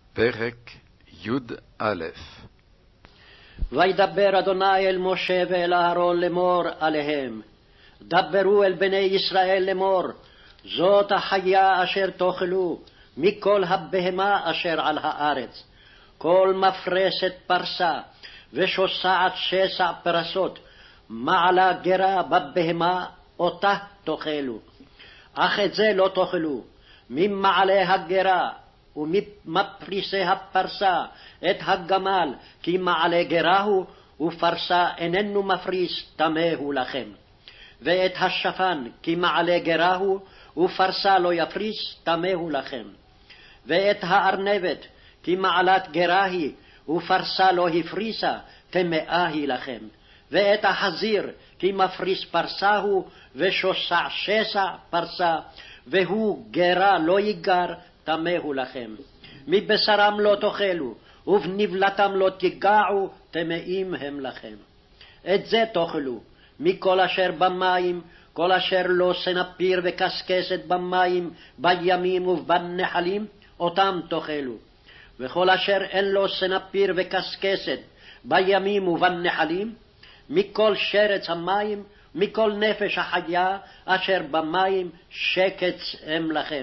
פרק י"א. וידבר אדוני אל משה ואל אהרון לאמור עליהם, דברו אל בני ישראל לאמור, זאת החיה אשר תאכלו מכל הבהמה אשר על הארץ, כל מפרסת פרסה ושוסעת שסע פרסות, מעלה גרה בבהמה אותה תאכלו. אך את זה לא תאכלו, ממעלה הגרה ומפריסי הפרסה את הגמל, כי מעלה גרה הוא, ופרסה איננו מפריס, טמא הוא לכם. ואת השפן, כי מעלה גרה הוא, ופרסה לא יפריס, טמא הוא לכם. ואת הארנבת, כי מעלת גרה היא, ופרסה לא הפריסה, טמאה היא לכם. ואת החזיר, כי מפריס פרסה הוא, ושוסע שסע פרסה, והוא גרה לא יגר, טמא הוא לכם. מבשרם לא תאכלו, ובנבלתם לא תיגעו, טמאים הם לכם. את זה תאכלו, מכל אשר במים, כל אשר לא סנפיר וקשקשת במים, בימים ובנחלים, אותם תאכלו. וכל אשר אין לו סנפיר וקשקשת בימים ובנחלים, מכל שרץ המים, מכל נפש החיה אשר במים, שקץ הם לכם.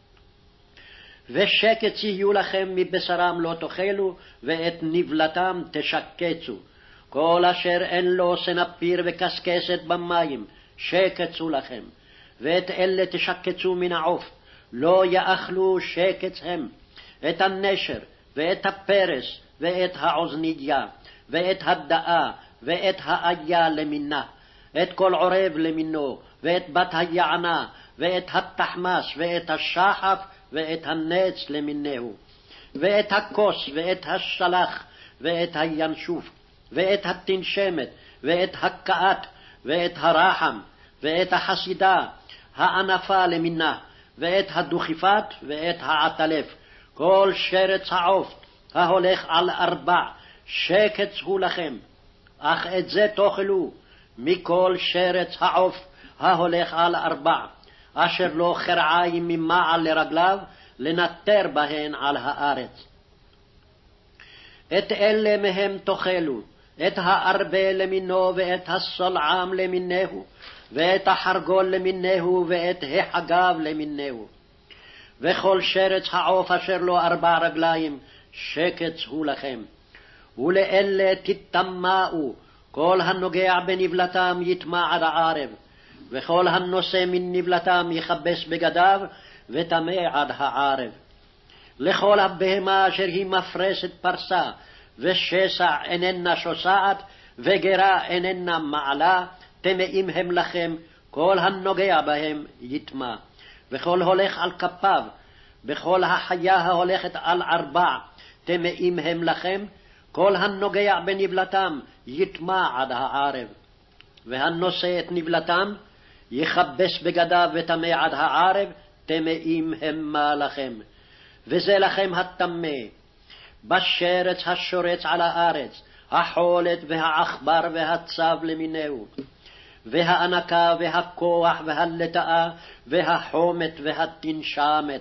ושקץ יהיו לכם, מבשרם לא תאכלו, ואת נבלתם תשקצו. כל אשר אין לו סנפיר וקשקשת במים, שקצו לכם. ואת אלה תשקצו מן העוף, לא יאכלו שקץ הם. את הנשר, ואת הפרס, ואת העוזניה, ואת הדאה, ואת האיה למינה, את כל עורב למינו, ואת בת היענה, ואת התחמס, ואת השחף, ואת הנץ למיניהו, ואת הכוס, ואת השלח, ואת הינשוף, ואת התנשמת, ואת הקעת, ואת הרחם, ואת החסידה, הענפה למינה, ואת הדוכיפת, ואת העטלף. כל שרץ העוף ההולך על 4, שקץ הוא לכם. אך את זה תאכלו, מכל שרץ העוף ההולך על 4, אשר לא חרעיים ממעל לרגליו, לנטר בהן על הארץ. את אלה מהם תאכלו, את הארבה למינו, ואת הסולעם למינהו, ואת החרגול למינהו, ואת החגב למינהו. וכל שרץ העוף אשר לו 4 רגליים, שקץ הוא לכם. ולאלה תטמאו, כל הנוגע בנבלתם יטמע עד הערב, וכל הנושא מן נבלתם יכבס בגדיו, וטמא עד הערב. לכל הבהמה אשר היא מפרסת פרסה, ושסע איננה שוסעת, וגרה איננה מעלה, טמאים הם לכם, כל הנוגע בהם יטמע. וכל הולך על כפיו, בכל החיה ההולכת על 4, טמאים הם לכם, כל הנוגע בנבלתם יטמע עד הערב. והנושא את נבלתם יכבס בגדיו וטמא עד הערב, טמאים המה לכם. וזה לכם הטמא, בשרץ השורץ על הארץ, החולת והעכבר והצב למיניהו, והענקה והכוח והלטאה והחומת והתנשמת.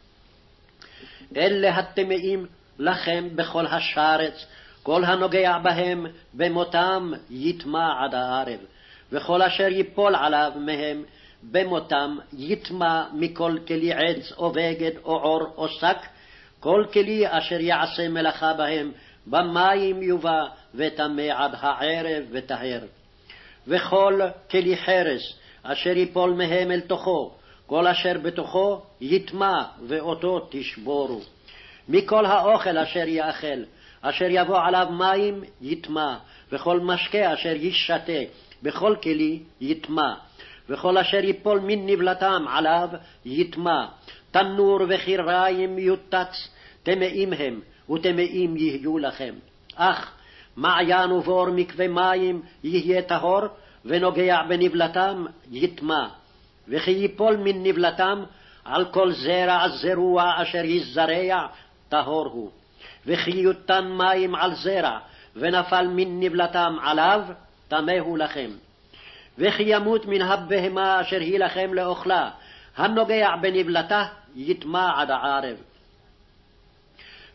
אלה הטמאים לכם בכל השרץ, כל הנוגע בהם במותם יטמע עד הערב. וכל אשר ייפול עליו מהם במותם יטמע, מכל כלי עץ או בגד או עור או שק, כל כלי אשר יעשה מלאכה בהם במים יובא, וטמא עד הערב וטהר. וכל כלי חרס אשר ייפול מהם אל תוכו, כל אשר בתוכו יטמע, ואותו תשבורו. מכל האוכל אשר יאכל, אשר יבוא עליו מים יטמע, וכל משקה אשר ישתה בכל כלי יטמע, וכל אשר ייפול מן נבלתם עליו יטמע. תנור וחיריים יוטץ, טמאים הם, וטמאים יהיו לכם. אך מעיין ובור מקווה מים יהיה טהור, ונוגע בנבלתם יטמע. וכי ייפול מן נבלתם על כל זרע זרוע אשר יזרע, טהור הוא. וכי יותן מים על זרע, ונפל מן נבלתם עליו, טמא הוא לכם. וכי ימות מן הבהמה אשר היא לכם לאוכלה, הנוגע בנבלתה יטמע עד הערב.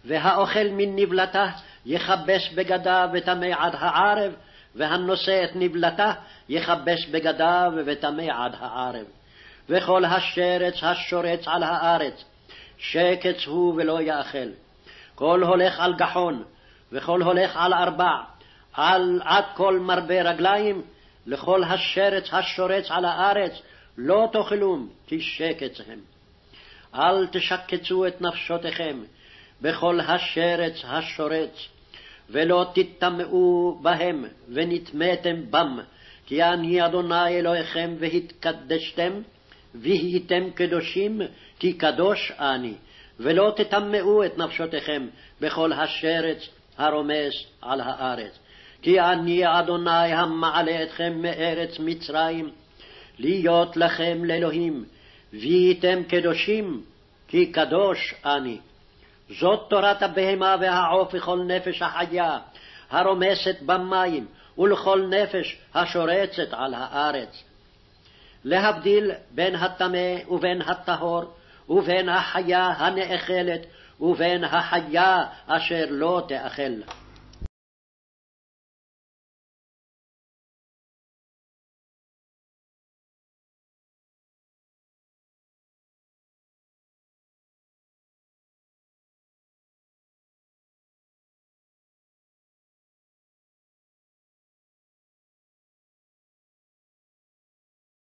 והאוכל מן נבלתה יכבס בגדיו וטמא עד הערב, והנושא את נבלתה יכבס בגדיו וטמא עד הערב. וכל השרץ השורץ על הארץ, שקץ הוא ולא יאכל. כל הולך על גחון, וכל הולך על ארבע, עד כל מרבה רגליים, לכל השרץ השורץ על הארץ, לא תאכלום, כי שקץ הם. אל תשקצו את נפשותיכם בכל השרץ השורץ, ולא תטמאו בהם ונטמאתם בם, כי אני אדוני אלוהיכם והתקדשתם, והייתם קדושים, כי קדוש אני, ולא תטמאו את נפשותיכם בכל השרץ הרומס על הארץ. כי אני אדוני המעלה אתכם מארץ מצרים, להיות לכם לאלוהים, והייתם קדושים, כי קדוש אני. זאת תורת הבהמה והעוף וכל נפש החיה, הרומסת במים, ולכל נפש השורצת על הארץ. להבדיל בין הטמא ובין הטהור, ובין החיה הנאכלת ובין החיה אשר לא תאכל.